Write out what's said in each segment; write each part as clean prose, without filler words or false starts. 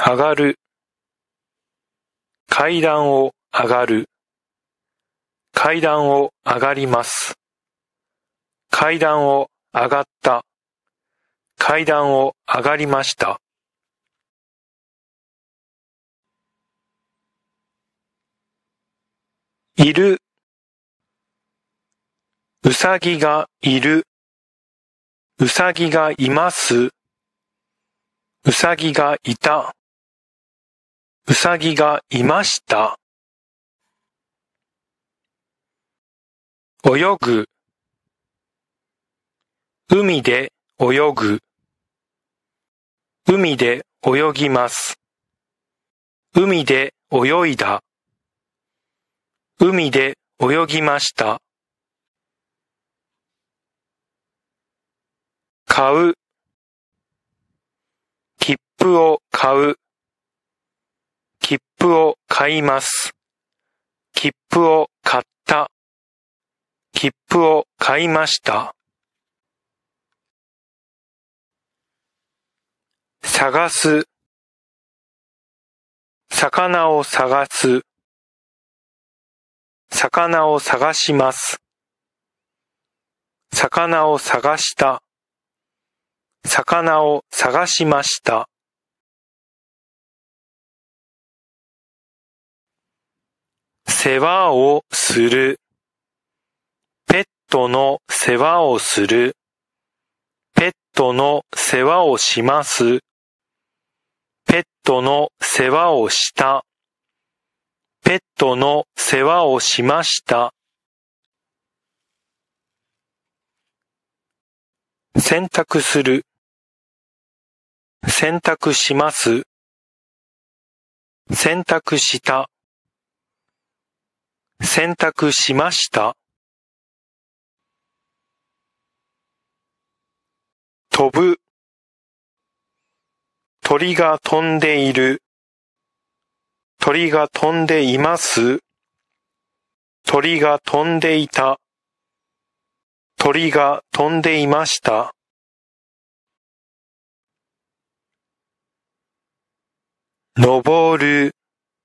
上がる。階段を上がる。階段を上がります。階段を上がった。階段を上がりました。いる。うさぎがいる。うさぎがいます。うさぎがいた。うさぎがいました。泳ぐ。海で泳ぐ。海で泳ぎます。海で泳いだ。海で泳ぎました。買う。切符を買う。切符を買います。切符を買った。切符を買いました。探す。魚を探す。魚を探します。魚を探した。魚を探しました。世話をする。ペットの世話をする。ペットの世話をします。ペットの世話をした。ペットの世話をしました。洗濯する。洗濯します。洗濯した。洗濯しました。飛ぶ。鳥が飛んでいる。鳥が飛んでいます。鳥が飛んでいた。鳥が飛んでいました。昇る。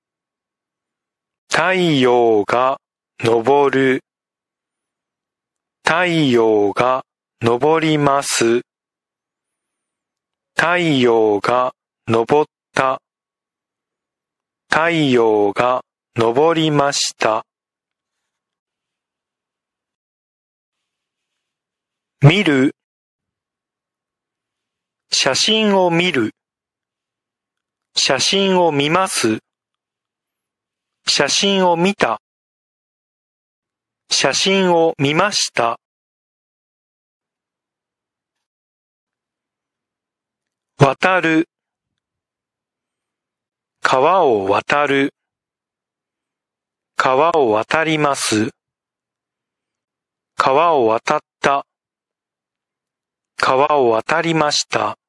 太陽が昇る。太陽が昇ります。太陽が昇った。太陽が昇りました。見る。写真を見る。写真を見ます。写真を見た。写真を見ました。渡る。川を渡る。川を渡ります。川を渡った。川を渡りました。